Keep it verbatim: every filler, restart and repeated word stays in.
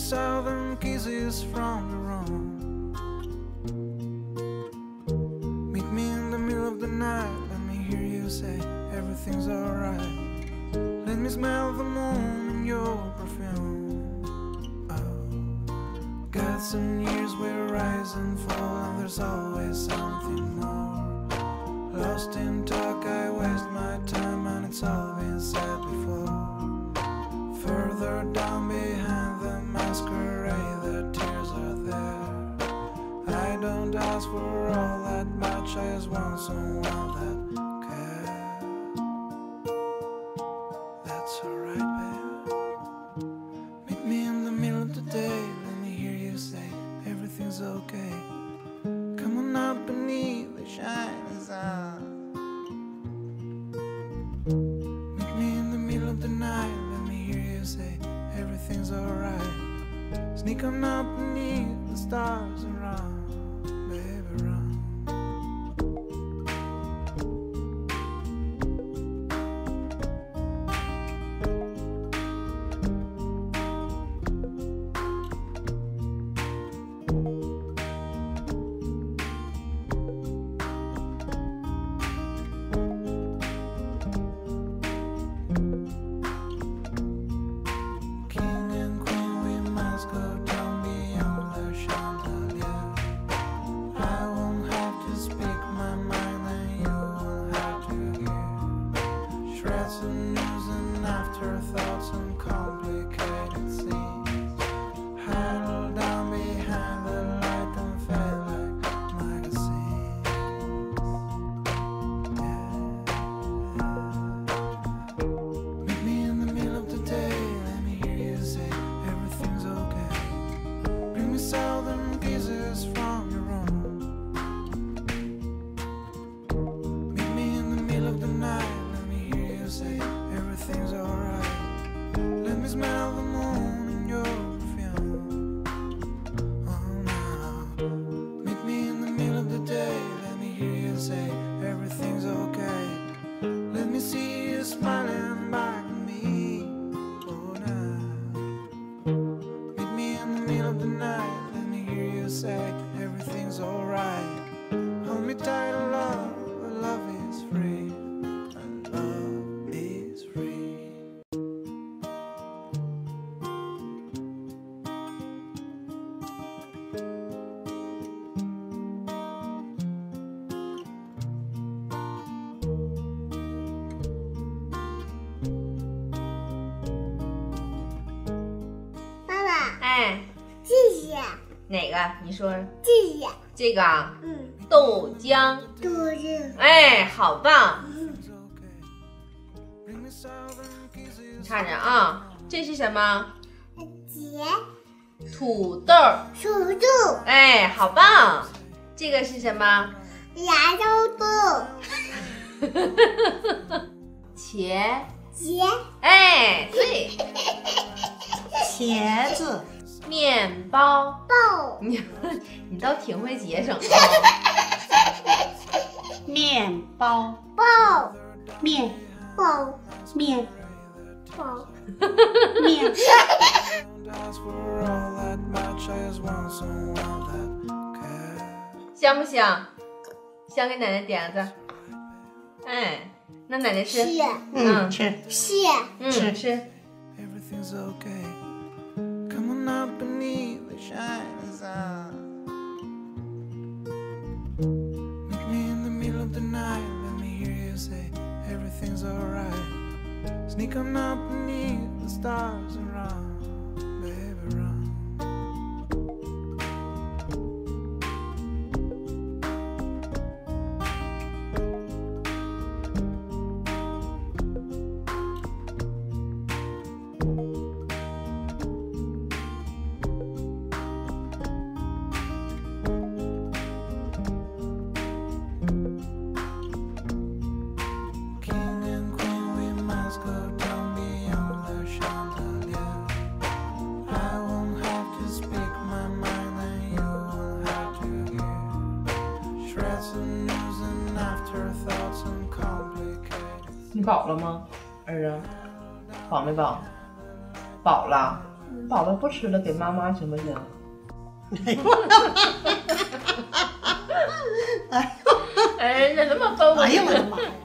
southern kisses from the room. Meet me in the middle of the night. Let me hear you say everything's alright. Let me smell the moon in your perfume. Oh, got some years where rise and fall, and there's always something more. Lost in talk, I waste my time, and it's all been said before. Further down behind the masquerade, the tears are there. I don't ask for all that much, I just want someone that cares. That's alright, babe. Meet me in the middle of the day. Let me hear you say everything's okay. Come on up beneath the shining sun. Meet me in the middle of the night. Let me hear you say everything's alright. Sneak on up beneath the stars and run, baby, run. Southern kisses from your room. Meet me in the middle of the night. Let me hear you say everything's alright. Let me smell the moon in your perfume. Oh, now meet me in the middle of the day. Let me hear you say everything's okay. Let me see you smiling back at me. Oh, now meet me in the middle of the night. Say everything's alright. Hold me tight, love. Love is free, and love is free. 爸爸， 哎， 谢谢。 哪个？你说。 谢谢。 这个啊， 嗯， 豆浆。 豆浆。 哎，好棒！ 嗯， 你看着啊，这是什么？ 节。 土豆。 土豆。 哎，好棒！这个是什么？ 芽豆豆。 茄。 茄。 哎，对。 茄子。 面包。 包。 你你倒挺会节省啊。 面包。 包。 面包。 面包。 面。 香不香？香，给奶奶点个赞。哎，那奶奶吃。 吃。 嗯，吃。 吃。 嗯，吃。 Come on up beneath the shining sun. Meet me in the middle of the night. Let me hear you say everything's alright. Sneak on up beneath the stars and run, baby, run. after thoughts and complicated. 你饱了吗，儿子？饱没饱？饱了。 饱了不吃了，给妈妈行不行？ 哎哎，人家那么逗我。 哎呀我的妈呀！